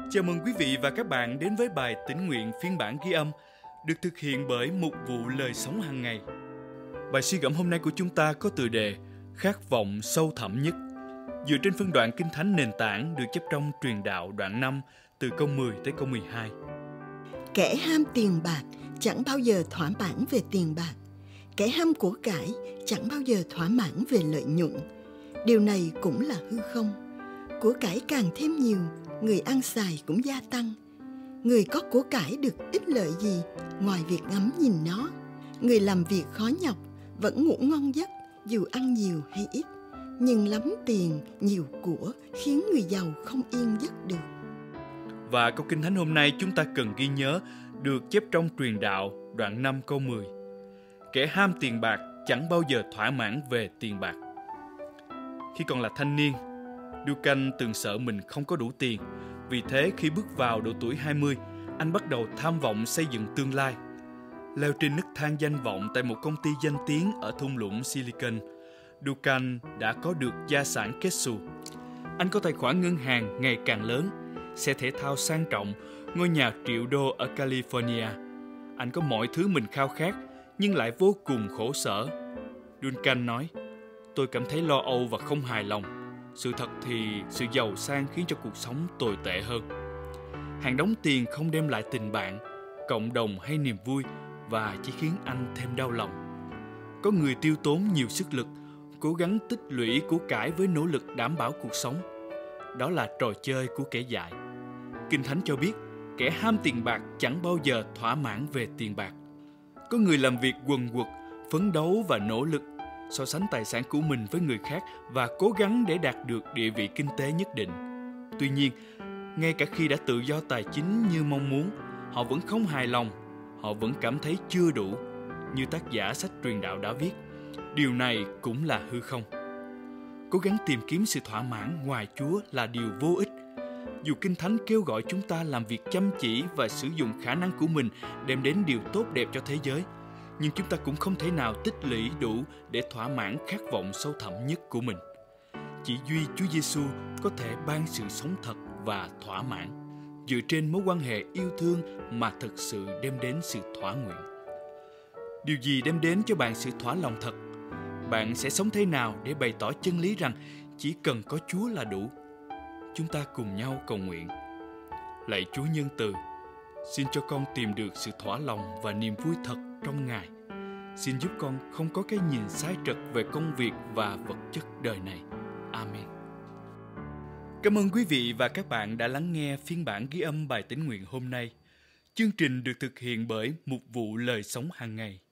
Chào mừng quý vị và các bạn đến với bài tĩnh nguyện phiên bản ghi âm được thực hiện bởi Mục vụ Lời Sống Hàng Ngày. Bài suy gẫm hôm nay của chúng ta có tựa đề Khát vọng sâu thẳm nhất, dựa trên phân đoạn Kinh Thánh nền tảng được chép trong Truyền Đạo đoạn 5 từ câu 10 tới câu 12. Kẻ ham tiền bạc chẳng bao giờ thỏa mãn về tiền bạc. Kẻ ham của cải chẳng bao giờ thỏa mãn về lợi nhuận. Điều này cũng là hư không. Của cải càng thêm nhiều, người ăn xài cũng gia tăng. Người có của cải được ích lợi gì ngoài việc ngắm nhìn nó. Người làm việc khó nhọc vẫn ngủ ngon giấc dù ăn nhiều hay ít. Nhưng lắm tiền, nhiều của khiến người giàu không yên giấc được. Và câu Kinh Thánh hôm nay chúng ta cần ghi nhớ được chép trong Truyền Đạo đoạn 5 câu 10. Kẻ ham tiền bạc chẳng bao giờ thỏa mãn về tiền bạc. Khi còn là thanh niên, Duncan từng sợ mình không có đủ tiền. Vì thế khi bước vào độ tuổi 20, anh bắt đầu tham vọng xây dựng tương lai. Leo trên nấc thang danh vọng tại một công ty danh tiếng ở thung lũng Silicon, Duncan đã có được gia sản kết xù. Anh có tài khoản ngân hàng ngày càng lớn, xe thể thao sang trọng, ngôi nhà triệu đô ở California. Anh có mọi thứ mình khao khát, nhưng lại vô cùng khổ sở. Duncan nói, tôi cảm thấy lo âu và không hài lòng. Sự thật thì sự giàu sang khiến cho cuộc sống tồi tệ hơn. Hàng đống tiền không đem lại tình bạn, cộng đồng hay niềm vui và chỉ khiến anh thêm đau lòng. Có người tiêu tốn nhiều sức lực, cố gắng tích lũy của cải với nỗ lực đảm bảo cuộc sống. Đó là trò chơi của kẻ dại. Kinh Thánh cho biết, kẻ ham tiền bạc chẳng bao giờ thỏa mãn về tiền bạc. Có người làm việc quần quật, phấn đấu và nỗ lực, so sánh tài sản của mình với người khác và cố gắng để đạt được địa vị kinh tế nhất định. Tuy nhiên, ngay cả khi đã tự do tài chính như mong muốn, họ vẫn không hài lòng, họ vẫn cảm thấy chưa đủ. Như tác giả sách Truyền Đạo đã viết, điều này cũng là hư không. Cố gắng tìm kiếm sự thỏa mãn ngoài Chúa là điều vô ích. Dù Kinh Thánh kêu gọi chúng ta làm việc chăm chỉ và sử dụng khả năng của mình đem đến điều tốt đẹp cho thế giới, nhưng chúng ta cũng không thể nào tích lũy đủ để thỏa mãn khát vọng sâu thẳm nhất của mình. Chỉ duy Chúa Giêsu có thể ban sự sống thật và thỏa mãn, dựa trên mối quan hệ yêu thương mà thực sự đem đến sự thỏa nguyện. Điều gì đem đến cho bạn sự thỏa lòng thật? Bạn sẽ sống thế nào để bày tỏ chân lý rằng chỉ cần có Chúa là đủ? Chúng ta cùng nhau cầu nguyện. Lạy Chúa nhân từ, xin cho con tìm được sự thỏa lòng và niềm vui thật trong Ngài. Xin giúp con không có cái nhìn sai trật về công việc và vật chất đời này. Amen. Cảm ơn quý vị và các bạn đã lắng nghe phiên bản ghi âm bài tĩnh nguyện hôm nay. Chương trình được thực hiện bởi Mục vụ Lời Sống Hàng Ngày.